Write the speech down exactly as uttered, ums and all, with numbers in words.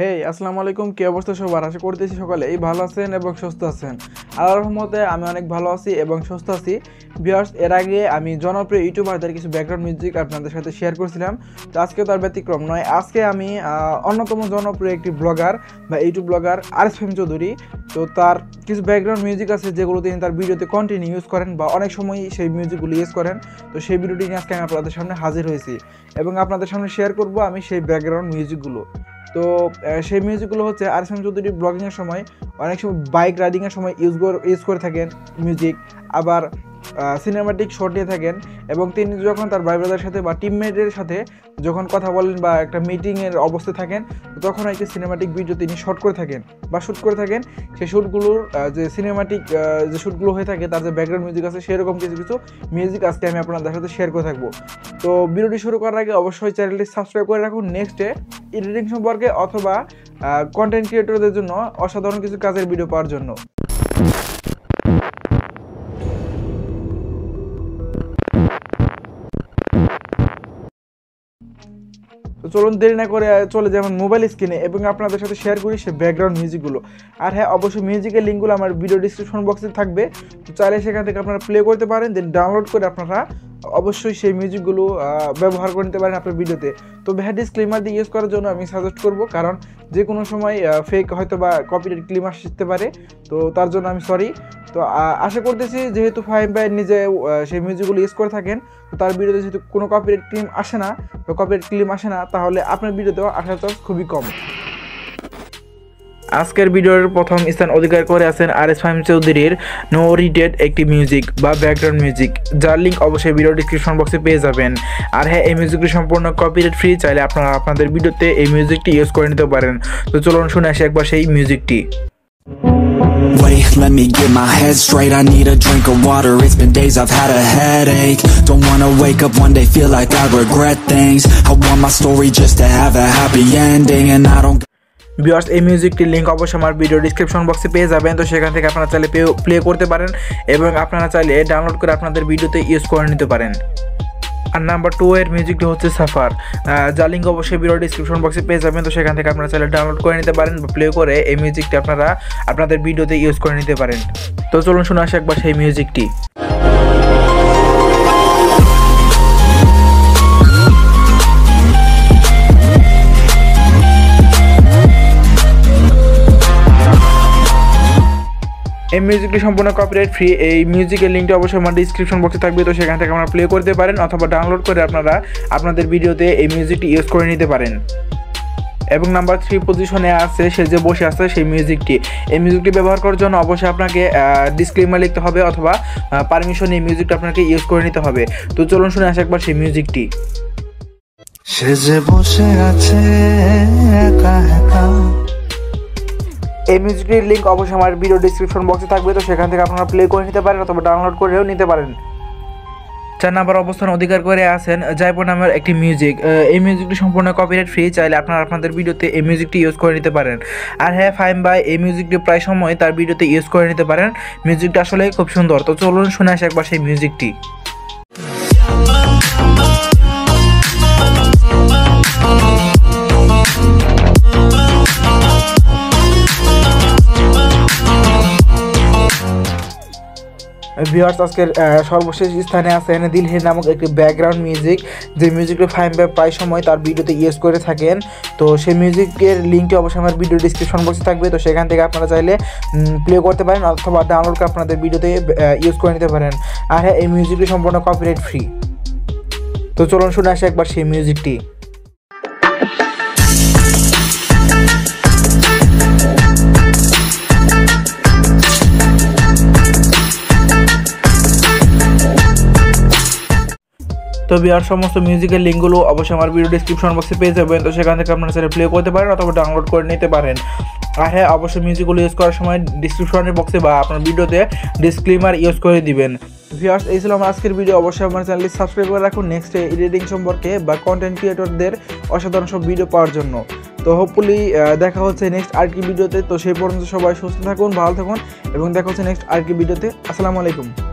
হেই আসসালামু আলাইকুম, কি অবস্থা সবার? আশা করতেছি সকালে এই ভালো আছেন এবং সুস্থ আছেন। আল্লাহর রহমতে আমি অনেক ভালো আছি এবং সুস্থ আছি। ভিউয়ার্স, এর আগে আমি জনপ্রিয় ইউটিউবারদের কিছু ব্যাকগ্রাউন্ড মিউজিক আপনাদের সাথে শেয়ার করছিলাম, তো আজকে তার ব্যতিক্রম নয়। আজকে আমি অন্যতম জনপ্রিয় একটি ব্লগার বা ইউটিউব ব্লগার আরিস ফাহিম চৌধুরী, তো তার কিছু ব্যাকগ্রাউন্ড মিউজিক আছে যেগুলো তিনি তার ভিডিওতে কন্টিনিউ ইউজ করেন বা অনেক সময় সেই মিউজিকগুলো ইউজ করেন। তো সেই ভিডিওটি নিয়ে আজকে আমি আপনাদের সামনে হাজির হয়েছি এবং আপনাদের সামনে শেয়ার করব আমি সেই ব্যাকগ্রাউন্ড মিউজিকগুলো। তো সেই মিউজিকগুলো হচ্ছে আরিস ফাহিম চৌধুরী ব্লগিংয়ের সময় অনেক সময় বাইক রাইডিংয়ের সময় ইউজ ইউজ করে থাকেন মিউজিক, আবার সিনেমাটিক শট নিয়ে থাকেন এবং তিনি যখন তার ভাই ব্রাদারের সাথে বা টিমমেটের সাথে যখন কথা বলেন বা একটা মিটিংয়ের অবস্থায় থাকেন, তখন একটি সিনেমাটিক ভিডিও তিনি শট করে থাকেন বা শ্যুট করে থাকেন। সেই শ্যুটগুলোর যে সিনেমাটিক যে শ্যুটগুলো হয়ে থাকে তার যে ব্যাকগ্রাউন্ড মিউজিক আছে সেরকম কিছু কিছু মিউজিক আজকে আমি আপনাদের সাথে শেয়ার করে থাকবো। তো ভিডিওটি শুরু করার আগে অবশ্যই চ্যানেলটি সাবস্ক্রাইব করে রাখুন নেক্সটে এডিটিং সম্পর্কে অথবা কন্টেন্ট ক্রিয়েটরদের জন্য অসাধারণ কিছু কাজের ভিডিও পাওয়ার জন্য। তো চলুন দেরি না করে চলে যেমন মোবাইল স্ক্রিনে এবং আপনাদের সাথে শেয়ার করি সে ব্যাকগ্রাউন্ড মিউজিকগুলো। আর হ্যাঁ, অবশ্যই মিউজিকের লিঙ্কগুলো আমার ভিডিও ডিসক্রিপশন বক্সে থাকবে, তো চাইলে সেখান থেকে আপনারা প্লে করতে পারেন, দেন ডাউনলোড করে আপনারা অবশ্যই সেই মিউজিকগুলো ব্যবহার করে নিতে পারেন আপনার ভিডিওতে। তো হ্যাঁ, ডিসক্লেমার দিয়ে ইউজ করার জন্য আমি সাজেস্ট করব, কারণ যে কোনো সময় ফেক হয়তো বা কপিরাইট ক্লেম আসতে পারে, তো তার জন্য আমি সরি। তো আশা করতেছি যেহেতু ফাহিম ভাই নিজে সেই মিউজিকগুলো ইউজ করে থাকেন, তো তার ভিডিওতে যেহেতু কোনো কপিরাইট ক্লেম আসে না বা কপিরাইট ক্লেম আসে না, তাহলে আপনার ভিডিওতেও আসার চান্স খুবই কম। আজকের ভিডিওর প্রথম স্থান অধিকার করে আছেন আরিস ফাহিম চৌধুরীর নো রিডেড একটি মিউজিক বা ব্যাকগ্রাউন্ড মিউজিক, যার লিঙ্ক অবশ্যই ভিডিও ডিসক্রিপশন বক্সে পেয়ে যাবেন। আর হ্যাঁ, এই মিউজিকটি সম্পূর্ণ কপিরাইট ফ্রি, চাইলে আপনারা আপনাদের ভিডিওতে এই মিউজিকটি ইউজ করে নিতে পারেন। তো চলুন শুনে আসি একবার সেই মিউজিকটি। Wait, let me get my head straight. I need a drink of water. It's been days I've had a headache. Don't wanna wake up one day feel like I regret things. I want my story just to have a happy ending, and I don't. Viewers, এই মিউজিকটির link অবশ্যই আমার video description বক্সে পেয়ে যাবেন, তো সেখান থেকে আপনারা চাইলে প্লে করতে পারেন এবং আপনারা চাইলে ডাউনলোড করে আপনাদের ভিডিওতে ইউজ করে নিতে পারেন। আর নাম্বার টু এর মিউজিকটি হচ্ছে সাফার, যার লিঙ্ক অবশ্যই ভিডিও ডিসক্রিপশন বক্সে পেয়ে যাবেন, তো সেখান থেকে আপনারা চাইলে ডাউনলোড করে নিতে পারেন বা প্লে করে এই মিউজিকটি আপনারা আপনাদের ভিডিওতে ইউজ করে নিতে পারেন। তো চলুন শুনে আসি একবার সেই মিউজিকটি। এই মিউজিকটি সম্পূর্ণ কপিরাইট ফ্রি। এই মিউজিকের লিঙ্কটি অবশ্যই আমার ডিসক্রিপশন বক্সে থাকবে, তো সেখান থেকে আপনারা প্লে করতে পারেন অথবা ডাউনলোড করে আপনারা আপনাদের ভিডিওতে এই মিউজিকটি ইউজ করে নিতে পারেন। এবং নাম্বার থ্রি পজিশনে আছে সে যে বসে আছে সেই মিউজিকটি। এই মিউজিকটি ব্যবহার করার জন্য অবশ্যই আপনাকে ডিসক্লেমার লিখতে হবে অথবা পারমিশন এই মিউজিকটা আপনাকে ইউজ করে নিতে হবে। তো চলুন শুনে আসি একবার সেই মিউজিকটি। সে যে বসে আছে একা একা। এই মিউজিকটির লিঙ্ক অবশ্যই আমার ভিডিও ডিসক্রিপশন বক্সে থাকবে, তো সেখান থেকে আপনারা প্লে করে নিতে পারেন অথবা ডাউনলোড করেও নিতে পারেন। চার নাম্বার অবস্থান অধিকার করে আছেন জাইপো নামের একটি মিউজিক। এই মিউজিকটি সম্পূর্ণ কপিরাইট ফ্রি, চাইলে আপনারা আপনাদের ভিডিওতে এই মিউজিকটি ইউজ করে নিতে পারেন। আর হ্যাঁ, ফাহিম ভাই এই মিউজিকটি প্রায় সময় তার ভিডিওতে ইউজ করে নিতে পারেন। মিউজিকটা আসলে খুব সুন্দর। তো চলুন শুনে আসি একবার সেই মিউজিকটি। ভিউয়ার্স, আজকের সর্বশেষ স্থানে আছেন দিলহির নামক একটি ব্যাকগ্রাউন্ড মিউজিক, যে মিউজিকটি ফাহিম ভাই প্রায় সময় তার ভিডিওতে ইউজ করে থাকেন। তো সেই মিউজিকের লিঙ্কটি অবশ্যই আমার ভিডিও ডিসক্রিপশন বক্সে থাকবে, তো সেখান থেকে আপনারা চাইলে প্লে করতে পারেন অথবা ডাউনলোড করে আপনাদের ভিডিওতে ইউজ করে নিতে পারেন। আর হ্যাঁ, এই মিউজিকটি সম্পূর্ণ কপিরাইট ফ্রি। তো চলুন শুনে আসি একবার সেই মিউজিকটি। তো ভিউয়ার্স, সমস্ত মিউজিকের লিঙ্কগুলো অবশ্যই আমার ভিডিও ডিসক্রিপশন বক্সে পেয়ে যাবেন, তো সেখান থেকে আপনারা চাইলে প্লে করতে পারেন অথবা ডাউনলোড করে নিতে পারেন। আর হ্যাঁ, অবশ্যই মিউজিকগুলো ইউজ করার সময় ডিসক্রিপশনের বক্সে বা আপনার ভিডিওতে ডিসক্লেমার ইউজ করে দিবেন। ভিউয়ার্স, এই ছিল আমার আজকের ভিডিও। অবশ্যই আমার চ্যানেলটি সাবস্ক্রাইব করে রাখুন নেক্সট এডিটিং সম্পর্কে বা কন্টেন্ট ক্রিয়েটরদের অসাধারণ সব ভিডিও পাওয়ার জন্য। তো হোপফুলি দেখা হচ্ছে নেক্সট আর কি ভিডিওতে। তো সেই পর্যন্ত সবাই সুস্থ থাকুন, ভালো থাকুন এবং দেখা হচ্ছে নেক্সট আর কি ভিডিওতে। আসসালামু আলাইকুম।